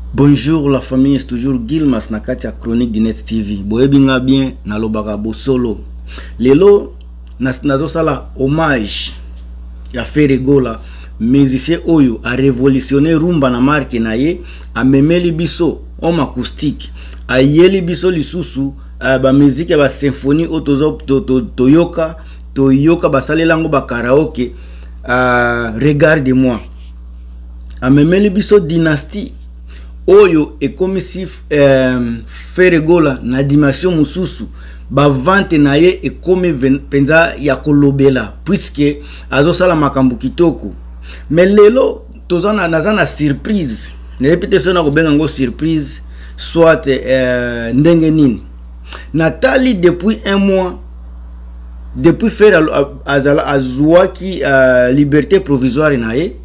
Bonjour la famille, c'est toujours Gilmas na kati ya chronique de Net TV. Boyebinga bien na lobaka bosolo. Lelo nazo sala hommage ya Ferregola, musicien oyo a révolutionné rumba na marque na ye, a memeli biso homme acoustique, a yeli biso lisusu ba musique ba symphonie otozo toyoka basalelango ba karaoke. Regarde-moi, a memeli biso dynastie oyo ekomi Ferregola na dimension mususu, ba vente na ye ekomi penza ya kolobela puisque azosala makambo kitoko. Mais lelo tozana nazana surprise, ne répéter sona ko benga ngo surprise soit ndenge nini. Natali depuis un mois, depuis faire azala azwaki liberté provisoire na ye,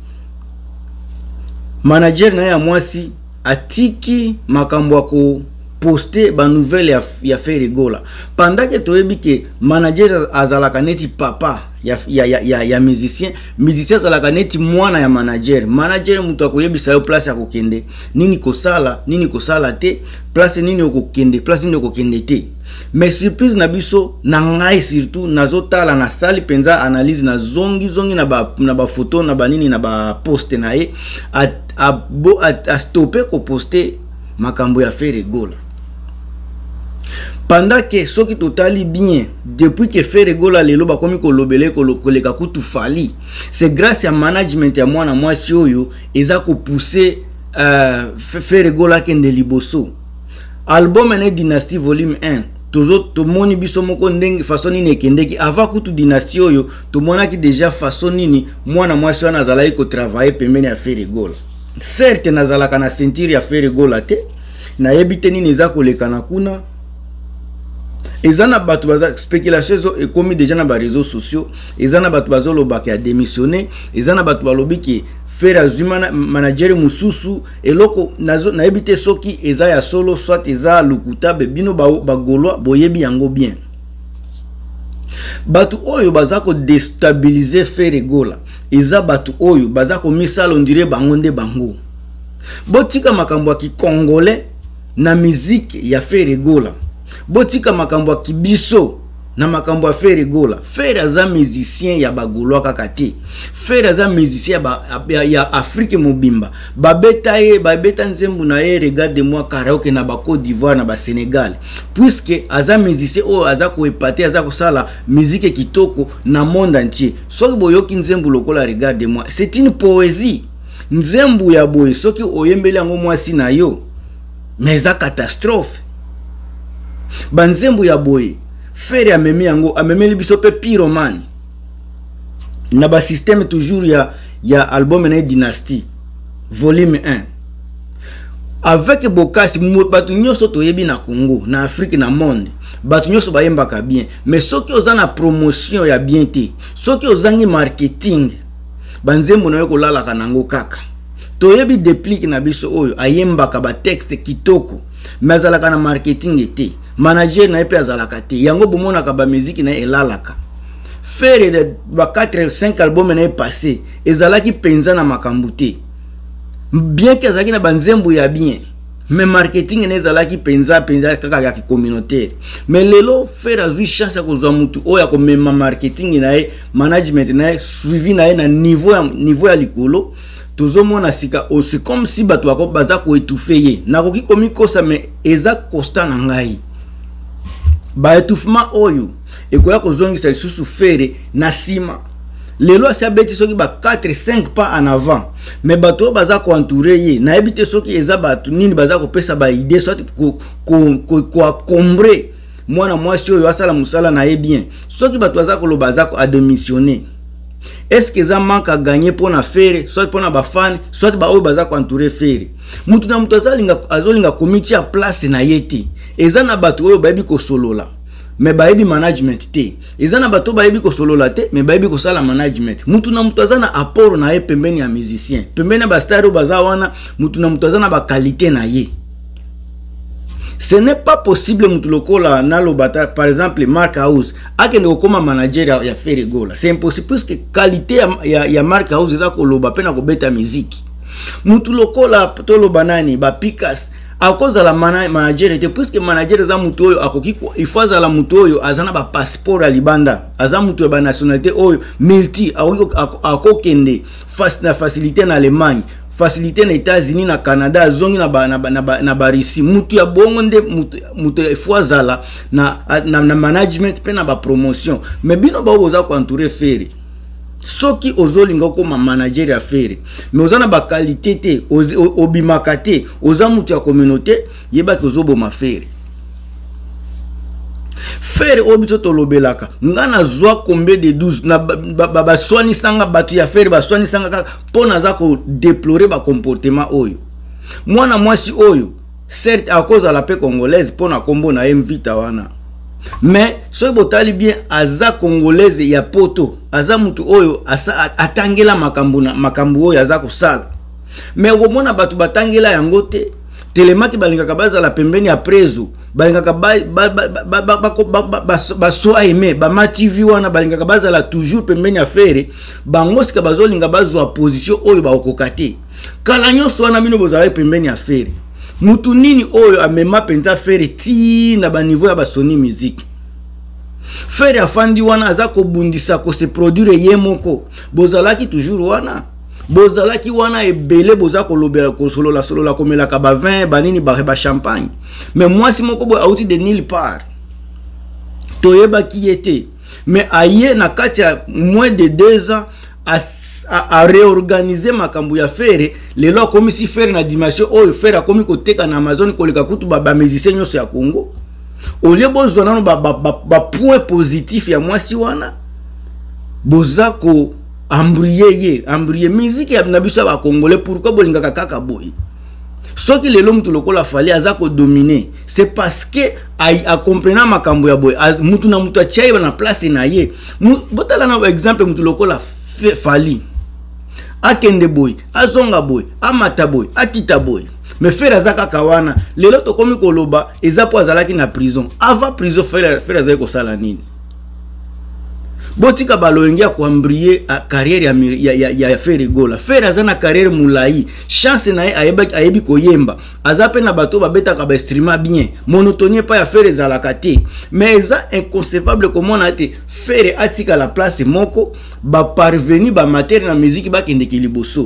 manager na ya mwasi atiki makambo ko poster ba nouvelle ya Ferregola. Pendant que toyebi ke manager azalaka neti papa ya musicien azalaka neti mwana ya manager mutu akoyebisa yo place ya kokende, nini kosala te, place nini okokende, place nini okokende te. Mais surprise na biso na ngai surtout nazotala na sali penza analyse na zongi na ba photo na ba nini na ba post na ye a stopper ko poster makambo ya Ferregola. Pendant que soki totali bien, depuis que Ferregola lelo ba komi kolobele koleka kutu fali, c'est grâce à management ya mwana mwasi oyo eza ko pousser Ferregola kende liboso. Album ene Dynastie volume 1 to moni biso moko ndenge façon nini ekendeki avant kutu Dynastie oyo to monaki déjà façon nini mwana mwasi wana azalaki ko travailler pembeni ya Ferregola. Certes nazalaka na ceinture ya Ferregola te, na yebite nini eza koleka na kuna. Ezana batu baza spéculation zo ekomi déjà na ba réseaux sociaux, ezana batu bazo lobaka ya démissionner, ezana batu balobi ki faire azuma manager mususu eloko na yebite soki eza ya solo soit eza lukuta bebino ba golwa boyebi yango bien. Batu oyo baza ko déstabiliser Ferregola, eza batu oyo baza ko misala ondire bango nde bango. Botika makambo ya Congolais na musique ya Ferregola, botika makambo ya kibiso na makambo ya Ferregola. Fer aza musicien ya bagolwa kaka te, Fer aza musicien ya Afrique mobimba. Babeta nzembu na ye Regarde-moi karaoke na ba Côte d'Ivoire na ba Sénégal, puisque aza musicien oyo aza ko epate, aza ko sala musique kitoko na monde entier. Soki boyoki nzembu lokola Regarde-moi, c'est une poésie. Nzembu ya boye soki oyembeli yango mwasi na yo, mais eza catastrophe. Banzembu ya boye Fer amemi yango, amemeli biso pe pyromane na ba système toujours ya album na Dynastie volume 1 avec bokasi batu nyoso toyebi na Congo na Afrique na monde, batu nyoso bayembaka bien. Mais soki oza na promotion ya bien te, soki ozangi marketing, banzembu na yo kolalaka nango kaka. Toyebi déplique na biso oyo ayembaka ba texte kitoko, mais azalaka na marketing te, manager na epe azalaka te, yango bomonaka ba musique na elalaka. Fer de ba 4-5 albums na passé ezalaki penza na makambo te, bien que azalaki na banzembo ya bien, mais marketing na ezalaki penza kaka ya communautaire. Mais lelo Fer azui chance ya kozwa mutu oyo ko mema marketing na e, management na e, suivi na e na niveau ya likolo. Tozomona sika aussi comme si bato bako baza ko étouffer ye. Nakoki komi kosa mais eza constant na ngai. Ba étouffement oyo ekoya kozongisa lisusu Fer na sima. Lelo asi abeti soki ba 4-5 pas en avant, mais bato baza ko entourer ye. Na ebite soki eza bato nini baza ko pesa ba idée soit ko combrer mwana mwasi oyo asala musala na ye bien. Soki bato baza ko lo baza ko admissionner, est-ce que ça manque à gagner pour na Fer, soit pour na ba fan, soit ba oyo baza ko entourer Fer. Mutu na mutu azolinga komiti ya place na yete. Eza na bato oyo bayebi ko solola, mais bayebi management te. Eza na bato bayebi ko solola te, mais bayebi ko sala management. Mutu na mutu aza na apport na ye pembeni ya musicien, pembeni ba star baza wana, mutu na mutu aza na ba qualité na ye. Ce n'est pas possible mutu lokola na lobata par exemple Mark House akende okoma manager ya Ferregola. C'est impossible puisque qualité ya Mark House eza ko loba pena ko beta musique. mutu lokola tolo banani ba Pikas à cause de la manager était puisque manager za mutu oyo akoki il faut za la mutu oyo azana ba passeport à libanda aza mutu ba nationalité oyo multi akokende na facilité na Allemagne facilité na États-Unis na Canada zongi na ba Russie mutu ya bongo nde mutu il faut za na management pe na ba promotion mais bino ba oza ko entourer Ferry soki ozolinga koma manager ya Ferry mais ozana ba qualité te obimaka te oza mutu ya communauté yeba ke ozoboma Ferry obiso tolobelaka ngana zwa combien de 12 na ba swani sanga batu ya Ferry ba swani sanga pona za ko déplorer ba comportement oyo mwana mwasi oyo certes à cause de la paix congolaise pona kombo na mvita wana mais soki botali bien aza congolaise ya poto aza mutu oyo atangela makambu oyo aza kosala mais okomona batu batangela yango te telemaki balingaka bazala pembeni ya prezo balingaka baso aime ba TV wana balingaka bazala toujours pembeni ya Ferry bango sika bazolinga bazwa position oyo bakokoka te kala nyonso wana bino bozala pembeni ya Ferry mutu nini oyo amema penza Ferry ti na ba niveau ya ba Sony Music Ferry afandi wana aza ko bundisa ko se produire ye moko bozalaki toujours wana bozalaki wana ebele boza ko lobela ko solola komela ka ba vin banini ba champagne mais moi si moko boy outi de nulle part toyeba ki était mais aye na kati ya moins de 2 ans à réorganiser makambu ya Ferry lelo comme si Ferry na dimension oyo Ferry akomi ko teka na Amazon ko leka kutu ba musicien nyoso ya Congo au lieu bozona ba point positif ya mwasi wana bozako ambrier musique ya nabiso ba congolais pourquoi bolingaka kaka boy soki lelo mutu lokola fali azako dominer c'est parce que a comprendre makambu ya boy mutu na mutu achaiba na place na ye botala na exemple mutu lokola fali akende boy azonga boy amata boy akita boy mais Ferry azaka kawana lelo to komi koloba ezapo azalaki na prison avant prison Ferry azaki ko sala nini botika baloyengia ko ambrier a carrière ya Ferry Gola Ferry azana carrière mulai chance na ayebi ko yemba azape na bato babetaka ba streamer bien monotonie pa ya Ferry zalaka te mais eza inconcevable comment on a été Ferry atika la place moko ba parvenir ba matière na musique ba kende kiliboso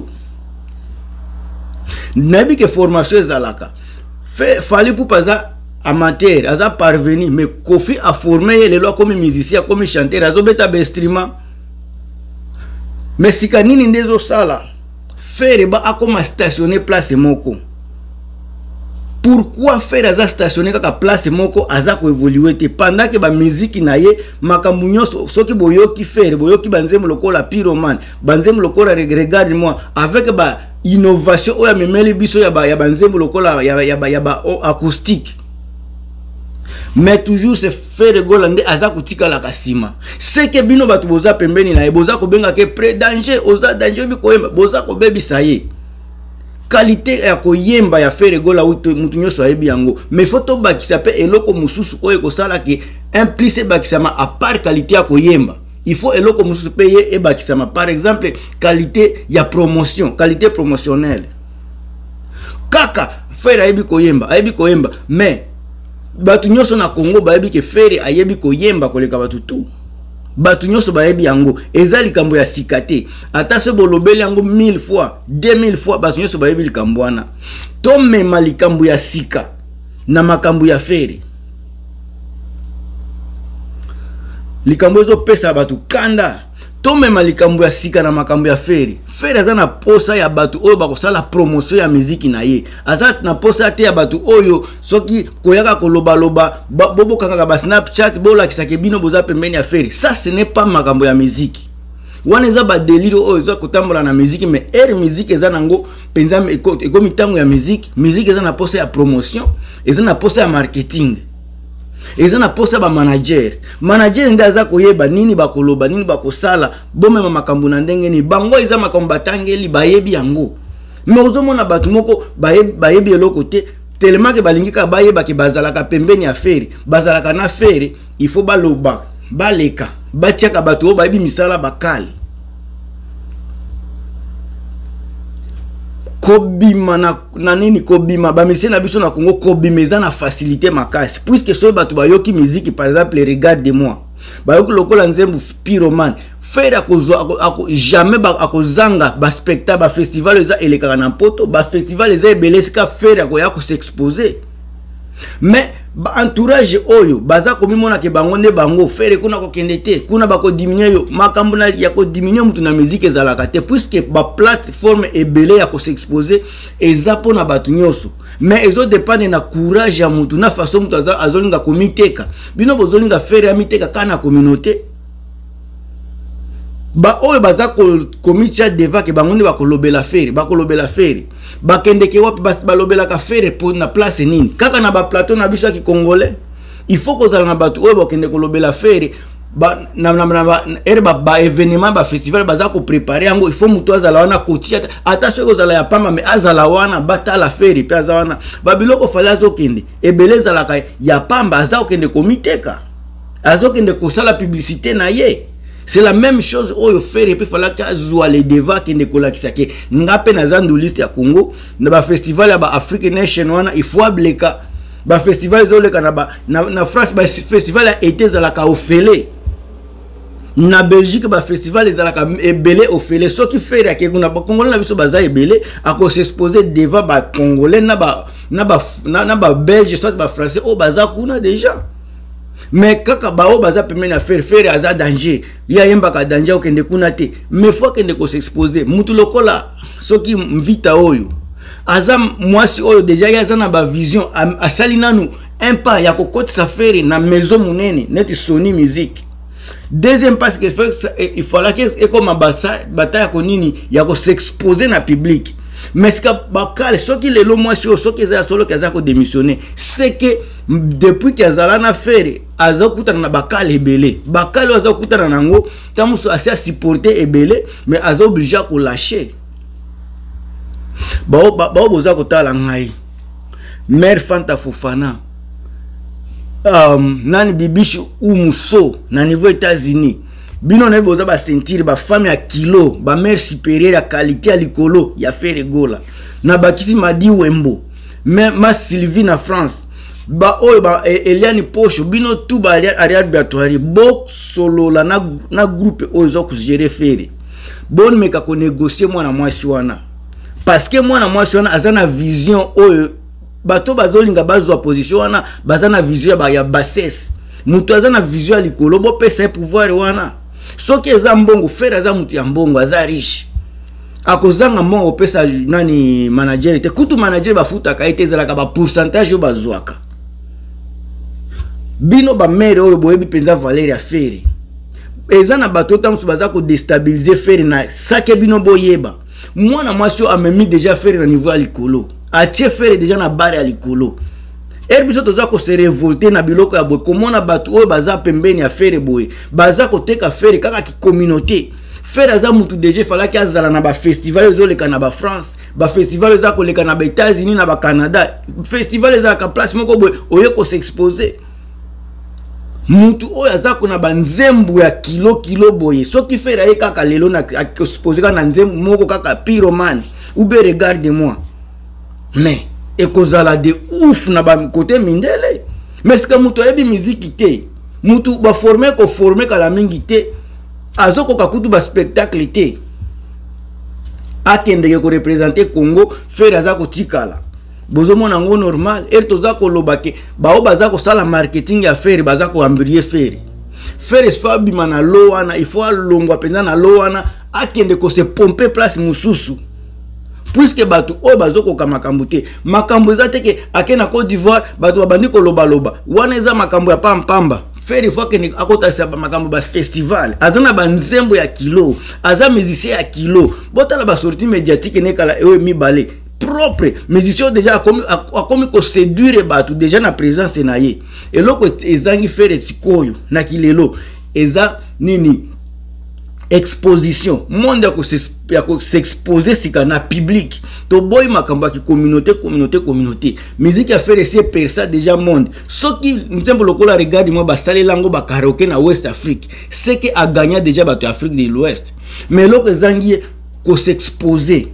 nabi ke formation zalaka fallait pour pas amateur aza parvenir mais Kofi a formé les lois comme musicien comme chanteur azobeta be streamer mais sikanini ndezo sala Ferry ba akoma stationner place moko pourquoi Ferry aza stationner kaka place moko aza ko évoluer te pendant que ba musique na ye makambu nyonso soki boyoki Ferry boyoki banzemu lokola Pyroman banzemu lokola regarde moi avec ba innovation oya memeli biso ya banzemu lokola ya ba acoustique mais toujours c'est Ferry Gola nde aza kutika la kasima c'est que bino batu boza pembeni na boza ko benga ke pre danger oza danger bi koyemba boza ko bebisa ye qualité ya koyemba ya Ferry Gola mutu nyoso ayebi yango mais photo bakisa pe eloko mususu oyo ko sala ke implice bakisama à part qualité ya koyemba il faut eloko mususu pe ye e bakisama par exemple qualité ya promotion qualité promotionnelle kaka Ferry ayebi koyemba mais batu nyoso na Congo bayebi ke Ferry ayebi koyemba koleka batu tu batu nyoso bayebi yango eza likambo ya sikate ata se bolobeli yango 1000 fois 2000 fois batu nyoso bayebi likambo wana to mema likambo ya sika na makambo ya Ferry likambo ezo pesa batu kanda to mema likambo ya sika na makambo ya Ferry aza na posa ya batu oyo bakosala promotion ya muziki na ye aza na posa te ya batu oyo soki koyaka koloba bobo kaka ba Snapchat bola kisake bino boza pembeni ya Ferry ça ce n'est pas makambo ya muziki wana eza ba délire oyo zo kotambola na muziki mais musique eza nango penza ekomi tango ya muziki eza na posa ya promotion eza na posa ya marketing eza na posa ba manager nde aza koyeba nini bakoloba nini bakosala bomema makambo na ndenge ni bango eza makambo batangeli bayebi yango mais ozomona batu moko bayebi eloko te tellement que balingika bayeba ke bazalaka pembeni ya Ferry bazalaka na Ferry il faut baloba baleka batiaka batu bayebi misala bakali kobima na nini kobima ba monsieur na biso na Congo kobima eza na facilité makasi puisque so batu bayoki musique par exemple regarde-moi bayoki lokola nzembo pyromane faire jamais akozanga ba spectacle ba festival eza elekaka na poto ba festival eza ebelesika faire akoya ko s'exposer mais ba entourage oyo baza komimona ke bango nde bango faire kuna ko kendete kuna bako diminuer yo makambo na ya ko diminuer mutu na musique ezalaka te puisque ba plateforme ebele ya ko s'exposer eza pona batu nyoso mais ezo dépendre na courage ya mutu na façon mutu azolinga komiteka bino bozolinga faire ya miteka kana communauté ba oyo baza komitia deva ke bango nde bakolobela faire bakendeke wapi balobelaka faire pour na place nini kaka na ba plateau na biso ki congolais il faut kozala na batu oyo bakende kolobela faire ba événement ba festival baza ko préparer yango il faut mutu azala wana kotia attention kozala ya pamba mais azala wana batala faire pe azala wana ba biloko fala azokende ebeleza la ya pamba azokende komiteka azokende kosala publicité na ye. C'est la même chose au faire et puis fallait que zoa les deva qui ne kolakisa ke ngape na zandu liste ya Congo na ba festival ya ba African Nation wana il faut bleka ba festival zoleka na France ba festival ya été za la ka ofele na Belgique ba festival za la ka ebele ofele so qui faire ke kuna ba Congolais na biso baza ebele ako s'exposer deva ba Congolais na ba Belge soit ba Français o baza kuna déjà. Mais kaka bao baza pemene na faire aza danger ya yemba ka danger okende kuna te mais faut kende ko s'exposer mutu lokola soki mvita oyo aza mwasi oyo déjà ya na ba vision asali nanu un pas ya kokotisa faire na maison munene net Sony Music. Deuxième parce que il fallait que comme bataille ko nini ya ko s'exposer na public. Mais ce que bakale soki lelo mwasi oyo soki za solo kaza ko démissionner c'est que depuis que azala na faire azokutana na bakale ebele bakale azokutana nango tamuso asi supporter ebele mais azo obligé ko lâcher bao boza kotala ngai mère Fanta Fofana nani bibishi umuso na niveau États-Unis bino na boza ba sentir ba femme ya kilo ba mère supérieure ya qualité ya likolo ya faire gola na bakisi madi wembo ma Sylvie na France ba oyo ba Eliane Pocho bino tout ba Ariad Biatoire bo solo la na groupe oyo ko gérer faire bon meka ko négocier moi na mwasi wana parce que moi na mwasi wana azana vision oyo bato bazolinga bazwa position wana bazana vision ya bassesse mutu azana vision ya likolo bo pesa pouvoir wana soki eza mbongo faire aza mutu ya mbongo aza riche akozanga mbongo pesa nani manager te kutu manager bafuta ka etezela ka ba pourcentage yo bazwaka bino ba mère oyo boyebi penza valeur ya faire eza na bato tamusu baza ko déstabiliser faire na sake bino boyeba mwana mwasi amemi déjà faire na niveau ya likolo atie faire déjà na bare ya likolo biso toza ko se révolter na biloko ya boye komona bato oyo baza pembeni ya faire boye baza ko teka faire kaka ki communauté faire aza mutu déjà fala ki azala na ba festival ezoleka na ba France ba festival eza ko leka na ba États-Unis na ba Canada festival eza ka place moko boye oye ko s'exposer mutu oyo aza ko na ba nzembo ya kilo boye soki faire aye kaka lelo na exposer ka na nzembo moko kaka pyromane ou be regarde-moi mais ekozala de ouf na ba côté mindele mais ce que mutu ebi musique te mutu ba former kala mingi te azoko kakutu ba spectacle te akende ko représenter Congo faire azako tikala bozo mona ngo normal toza ko lobake bao baza ko sala marketing ya faire baza ko ambrier faire fabi mana lo wana il faut longwa penza na lo wana akende ko se pomper place mususu puisque batu o bazoko ka makambo te makambo za teke akena Côte d'Ivoire batu babandi ko loba wana eza makambo ya pamba faire fois que akota sa makambo ba festival azana ba nzembo ya kilo aza musicien ya kilo botala ba sortie médiatique ne kala ewe mibale propre musicien déjà a comme ko séduire batu déjà na présence na ye eloko ezangi faire sikoyo na kilelo eza nini exposition monde ya ko s'exposer sika na public to boy makamba ki communauté musique a faire essayer persa déjà monde soki nzembo lokola regarde moi ba sale lango ba karaoke na West Afrique c'est que a gagné déjà bato Afrique de l'Ouest mais loko zangi ko s'exposer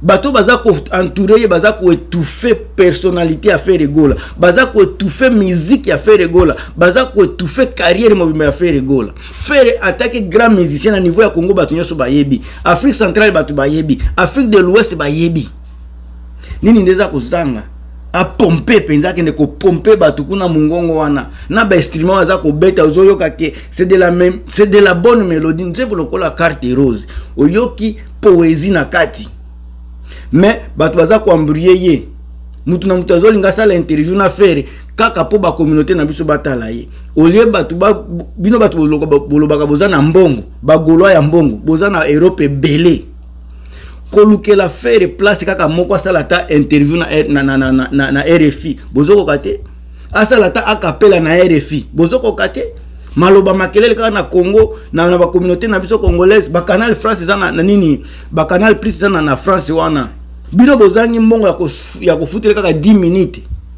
bato baza ko entourer baza ko étouffer personnalité à faire rigola baza ko étouffer musique à faire rigola baza ko étouffer carrière mobimba à faire rigola faire attaquer grand musicien na niveau ya Congo bato nyoso bayebi Afrique centrale bato bayebi Afrique de l'Ouest bayebi nini ndeza ko zanga a pomper penza kende ko pomper bato kuna mungongo wana na ba instrument baza ko beta ozoyoka ke c'est de la bonne mélodie nzebo lokola carte rose oyoki poésie na kati. Mais bato baza ko embrouiller ye mutu na mutu azolinga sala interview na faire kaka po ba communauté na biso batala ye olie bato bino bato bolobaka boza na mbongo ba goloa ya mbongo boza na Europe belé kolukela faire place kaka moko sala ta interview na RFI bozoko kate asala ta akapela na RFI bozoko kate maloba makelele kaka na Congo na ba communauté na biso congolaise ba canal France za na nini ba canal plus za na France wana bino bozangi mbongo ya kofutela kaka 10 minutes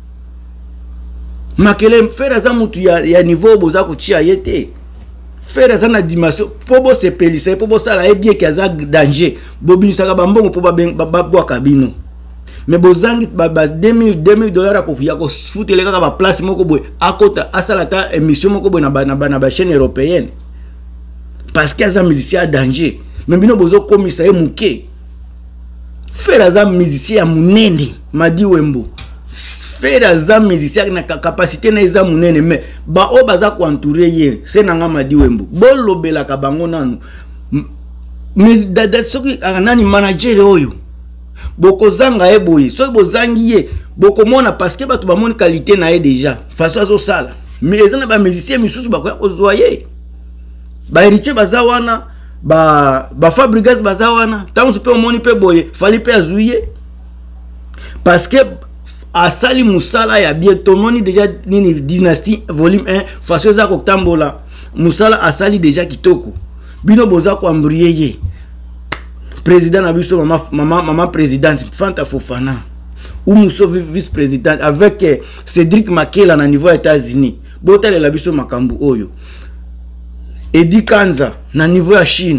makele faire za mutu ya niveau boza kuchia yete faire za na dimension po bo se pelisa po bo sala ebie kaza danger bobinisaka bambongo po ba kabino mais bozangi ba $2000 ya kofutela kaka ba place moko boy akota asala ta émission moko boy na ba chaîne européenne parce que za musicien à danger mais bino bozo komisa ye muke faire za musicien ya munene Madi Wembo faire za musicien na capacité na za munene mais ba o baza ko entourer ye c'est nanga Madi Wembo bolobela ka bango nanu mais dada soki anani manager oyo boko zanga e boye soki bozangi ye boko mona parce que bato ba moni qualité na ye déjà façon azo sala mais ezana ba musicien misusu ba ko zoyer ba héritier baza wana ba Fabregas baza wana tango pe omoni pe boye fali pe azuye parce que asali musala ya bien tomoni déjà nini dynastie volume 1 façon za ko tambola musala asali déjà kitoko bino boza ko embrouiller ye président na biso maman présidente Fanta Fofana ou Mousso vice-président avec Cédric Makela na niveau États-Unis botale la biso makambu oyo Edi Kanza na niveau ya Chine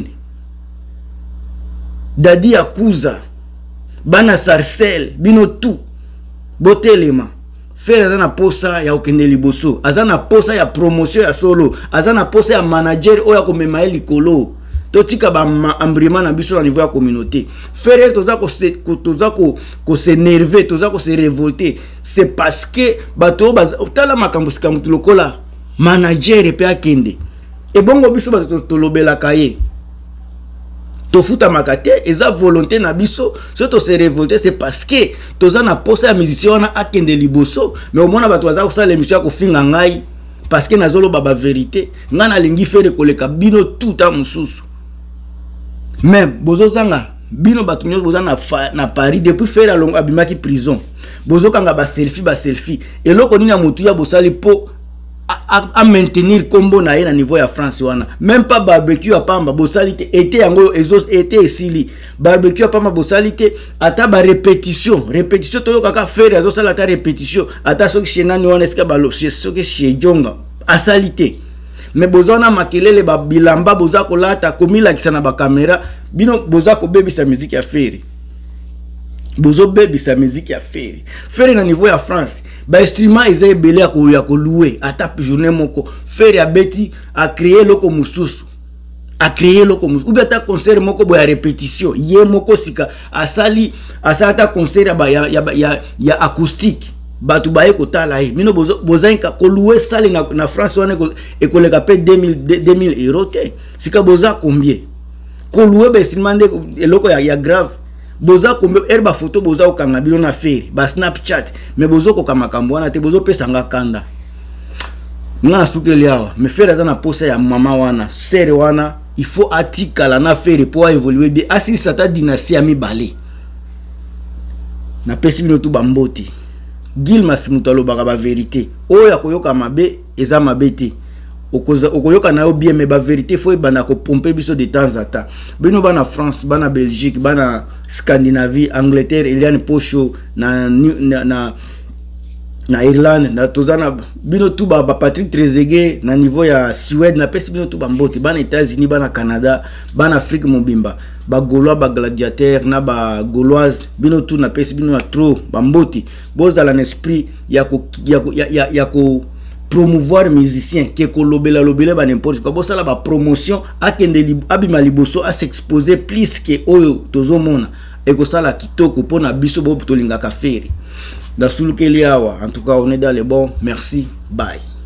Dadi Akuza bana Sarcel bino tout botelema faire azana posa ya okende liboso azana posa ya promotion ya solo azana posa ya manager oya ko mema likolo totika ba ambrima na biso na niveau ya communauté faire toza ko se nerver toza ko se révolter c'est parce que bato tala makambo sikamutu lokola manager pe akende et bongo biso bato tolobela kaye to futa makate eza volonté na biso so to se révolter c'est parce que toza na posa ya musicien wana akende liboso mais au mona bato baza ko sala émission ko finga ngai parce que nazolo baba vérité ngana lingi faire koleka bino tout a mususu mais bozo zanga bino bato nyo boza na Paris depuis faire alongo abimaki prison bozo kanga ba selfie eloko nini ya mutu ya bosali po à maintenir combo na ye na niveau ya France wana même pas barbecue à pamba bosalité été yango ezos été esili barbecue à pamba bosalité ata ba répétition to kaka faire azo sala ta répétition ata soki chenani wana eska balo soki chez jonga asalité mais bozana makelele ba bilamba boza kolata komila kisana ba caméra bino boza ko bebisa musique ya faire bozo bebisa musique ya faire na niveau ya France ba instrument eza ebele ya ko louer ata journée moko faire ya beti a créer loko mususu ou bien ta concert moko boya répétition ye moko sika asali ta concert ya acoustique batu baye kotala ye mino bozanka ko louer sale na France wana ekoleka pe 2000 euros te sika boza combien ko louer ba instrument eloko ya grave boza combien herba photo boza okanga bilo na faire ba Snapchat mais bozo ko kamakambo wana te bozo pesa nga kanda na sukeli awa me faire za na posa ya mama wana sere wana il faut atikala na faire pour évoluer bien asili sata dynastie ya mibale na pesi bino tu bamboti Gilma simutalo baka ba vérité oya koyoka mabe eza mabe te okoyoka na yo bien mais ba vérité faut ebana ko pomper biso de temps à temps bino bana France bana Belgique bana Scandinavie Angleterre Eliane Pocho na na Irlande na tozana bino tout ba Patrick Trezeguet na niveau ya Suède na pesi bino tout ba mbote bana États-Unis bana Canada bana Afrique mobimba ba Gaulois ba gladiateur na ba Gauloise bino tout na pesi bino na trop ba mbote bozala na esprit ya ko promouvoir musicien ke ko lobela ba n'importe quoi bosala ba promotion akende abima liboso a s'exposer plus que oyo tozomona et ko sala kitoko pona biso bo tolinga ka feri. En tout cas, on est dans les bons. Merci. Bye.